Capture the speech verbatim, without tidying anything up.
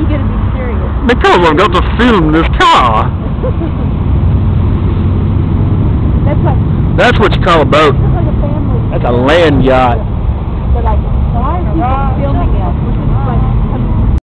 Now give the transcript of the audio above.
you gonna be serious? Because I've got to film this car. That's like... That's what you call a boat. That's like a family. That's a land yacht. But like, why are people